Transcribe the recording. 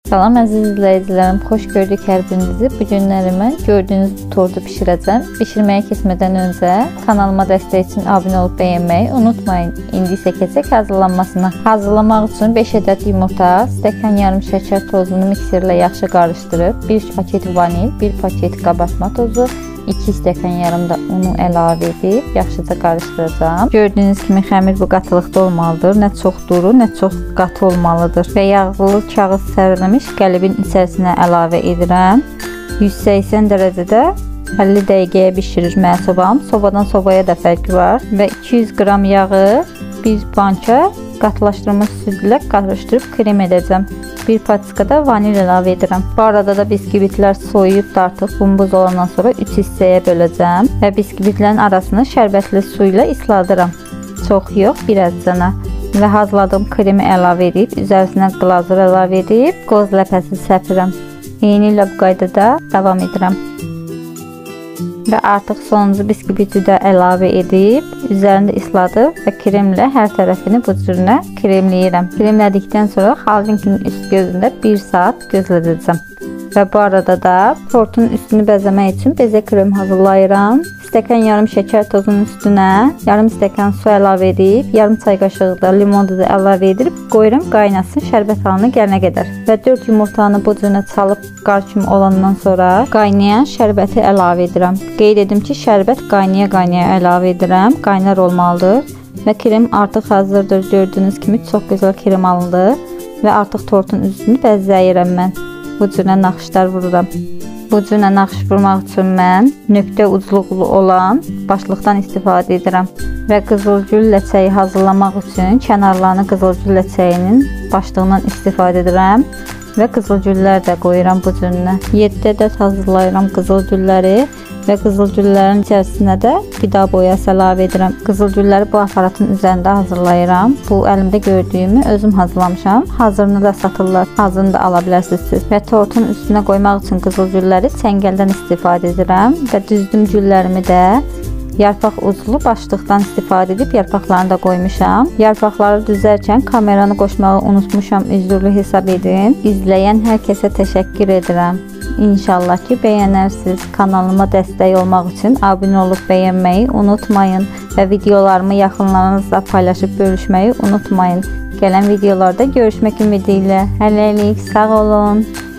Salam əziz izləyicilərim, xoş gördük hər birinizi. Bu günləri mən gördüyünüz bu tortu bişirəcəm. Bişirməyə keçmədən öncə kanalıma dəstək üçün abunə olub bəyənməyi unutmayın. İndi isə keçək hazırlanmasına. Hazırlamaq üçün 5 ədəd yumurta, stəkan yarım şəkər tozunu mikserlə yaxşı qarışdırıb, 1 paket vanil, 1 paket qabartma tozu, 2 stəkan yarım da unu əlavə edib yaxşıca qarışdıracağam. Gördüyünüz kimi xəmir bu qatılıqda olmalıdır. Nə çox duru, nə çox qatı olmalıdır. Və yağlı kağız sərilmiş qəlibin içərisinə əlavə edirəm. 180 dərəcədə 50 dəqiqəyə bişirir mənim sobam. Sobadan sobaya da fərqi var. Və 200 qram yağı bir banka qatılaşdırılmış südlə qarışdırıb krem edəcəm. Bir patika da vanil əlavə edirəm. Bu arada da biskvitlər soyuyub da artıq bumbuz olandan sonra 3 hissəyə böləcəm və biskvitlərin arasını şərbətli su ilə isladıram. Çox yox, birazcana. Və hazırladığım kremi əlavə edib, üzərisinə glazur əlavə edib, qoz ləpəsi səpirəm. Eyni ilə bu qaydada davam edirəm. Və artıq sonuncu biskviti də əlavə edib, üzərində isladıb və kremlə hər tərəfini bu cürünə kremləyirəm. Kremlədikdən sonra xalçanın üst gözündə 1 saat gözlədəcəm. Və bu arada da tortun üstünü bəzəmək üçün bezə krem hazırlayıram. Stəkan yarım şəkər tozunun üstünə yarım stəkan su əlavə edib, yarım çay qaşığı da limon duzu əlavə edib qoyuram qaynasın şərbət halına gələnə qədər. Və 4 yumurtanı bu cürünə çalıb qar kimi olandan sonra qaynayan şərbəti əlavə edirəm. Qeyd edim ki, şərbət qaynaya-qaynaya əlavə edirəm. Qaynar olmalıdır. Və krem artıq hazırdır. Gördüyünüz kimi çox gözəl krem alındı. Və artıq tortun üstünü bəzəyirəm mən. Bu cürünə naxışlar vururam. Bu cürünə naxış vurmaq üçün mən nöqtə ucluqlu olan başlıqdan istifadə edirəm. Və qızılgül ləçəyi hazırlamaq üçün kənarlarını qızılgül ləçəyinin başlığından istifadə edirəm. Və qızılgüllər də qoyuram bu cürünə. 7 ədəd hazırlayıram qızılgülləri. Və qızılgüllərin içərisinə də qida boyası əlavə edirəm. Qızılgülləri bu aparatın üzərində hazırlayıram. Bu əlimdə gördüyümü özüm hazırlamışam. Hazırını da satırlar. Hazırını da ala bilərsiniz siz. Və tortun üstünə qoymaq üçün qızılgülləri çəngəldən istifadə edirəm. Və düzdüm güllərimi də yarpaq uclu başlıqdan istifadə edib yarpaqlarını da qoymuşam. Yarpaqları düzərkən kameranı qoşmağı unutmuşam. Üzrlü hesab edin. İzləyən hər kəsə təşəkkür edirəm. İnşallah ki, bəyənərsiniz. Kanalıma dəstək olmaq üçün abunə olub bəyənməyi unutmayın və videolarımı yaxınlarınızla paylaşıb bölüşməyi unutmayın. Gələn videolarda görüşmək ümidi ilə. Hələlik sağ olun.